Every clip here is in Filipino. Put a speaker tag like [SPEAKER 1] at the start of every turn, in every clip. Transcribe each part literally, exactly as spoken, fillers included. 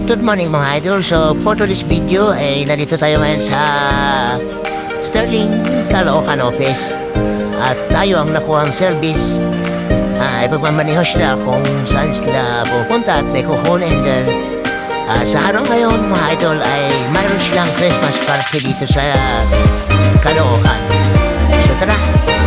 [SPEAKER 1] Good morning mga idol. So for today's video ay nandito tayo ngayon sa Sterling Caloocan office. At tayo ang nakuha ang service. Uh, ipagmamaneho sila kung saan sila pupunta at may kukunin din. Uh, sa araw ngayon mga idol ay mayroon silang Christmas party dito sa Caloocan. So tara.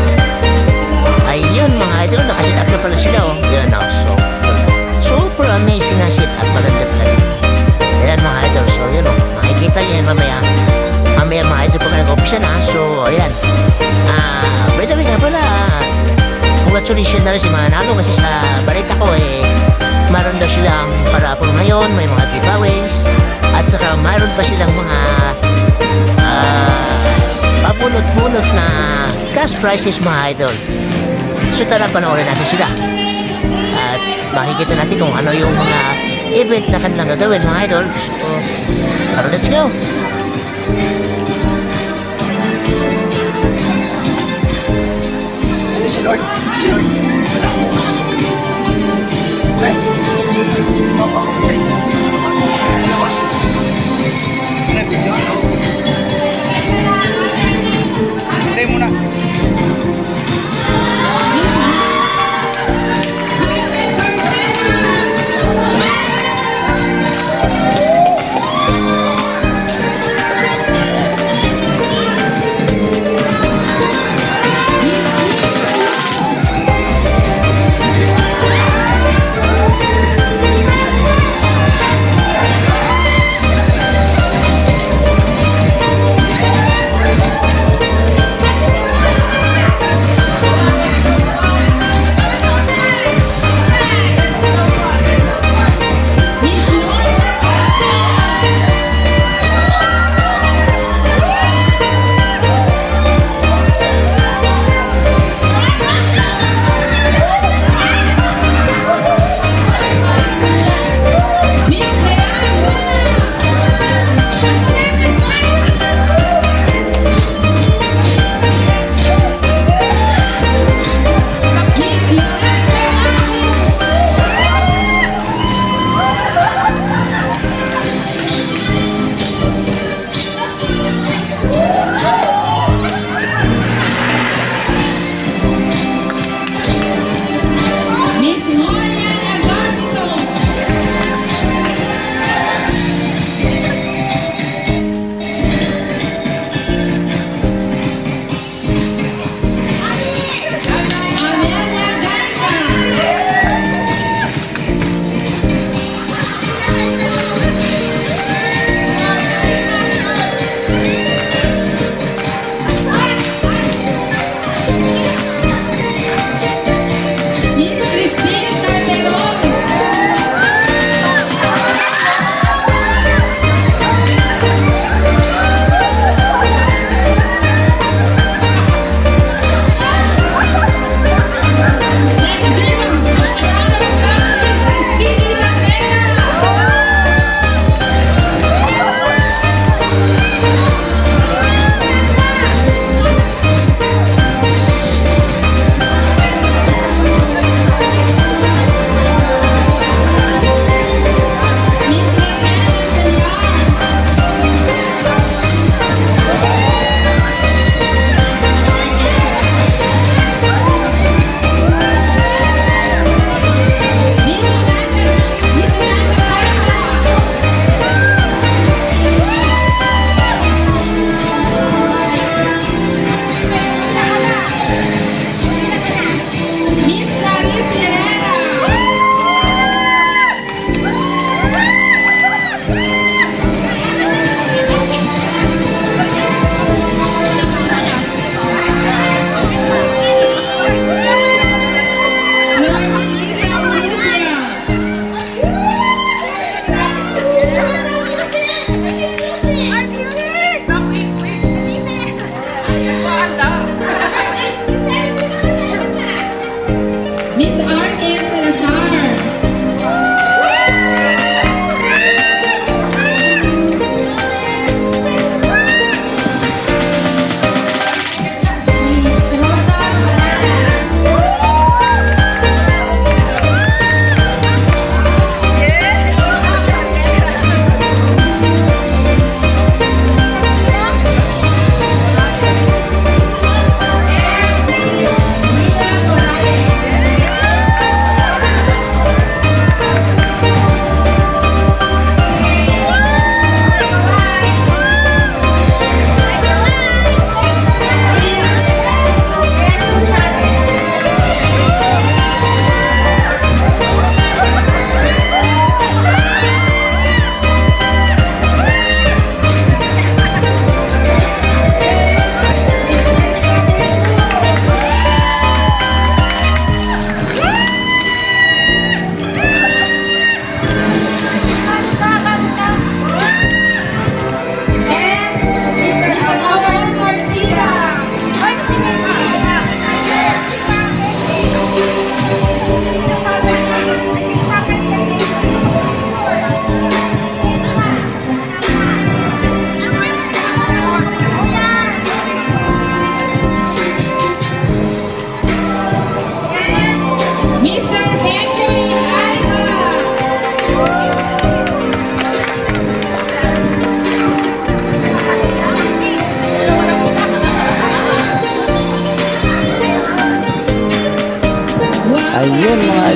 [SPEAKER 1] Ayun mga idol, nakasit up na pala sila oh. Yan oh. So super amazing na sit up. Maganda talaga. Ayan mga idol, so yun o, makikita nyo yan mamaya. Mamaya mga idol pag nag-option ha. So ayan, ah, by the way nga pala, congratulations na rin si Manalo kasi sa balita ko eh, mayroon daw silang parapol ngayon, may mga giveaways, at saka mayroon pa silang mga ah, papulot-pulot na cash prizes mga idol. So tara, panoorin natin sila at makikita natin kung ano yung mga event na kanilang gagawin mga idol. So, pero let's go.
[SPEAKER 2] Ano si Lord? Si Lord. Okay? Oo, okay. Nag-video ano? Hintay mo na.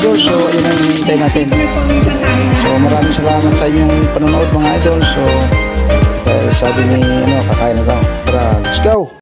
[SPEAKER 3] idol. So ayun ang hinihintay natin. So maraming salamat sa inyong panonood mga idol. So dahil sabi ni ano, kakain na daw. Tara, let's go!